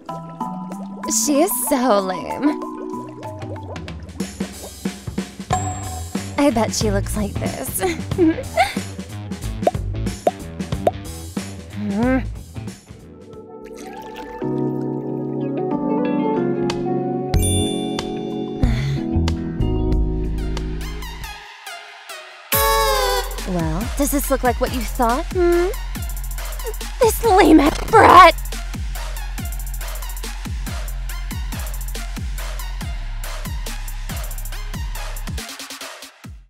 She is so lame. I bet she looks like this. Well, does this look like what you thought? This lame-ass brat!